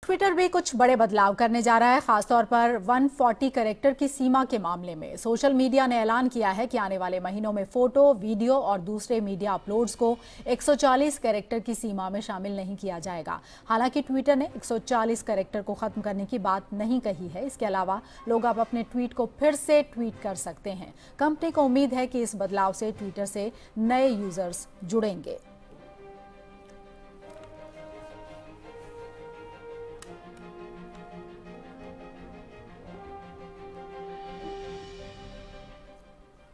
Twitter भी कुछ बड़े बदलाव करने जा रहा है, खासतौर पर 140 कैरेक्टर की सीमा के मामले में। सोशल मीडिया ने ऐलान किया है कि आने वाले महीनों में फोटो, वीडियो और दूसरे मीडिया अपलोड्स को 140 कैरेक्टर की सीमा में शामिल नहीं किया जाएगा। हालांकि ट्विटर ने 140 कैरेक्टर को खत्म करने की बात नहीं कही है। इसके अलावा लोग अब अपने ट्वीट को फिर से ट्वीट कर सकते हैं। कंपनी को उम्मीद है कि इस बदलाव से ट्विटर से नए यूजर्स जुड़ेंगे।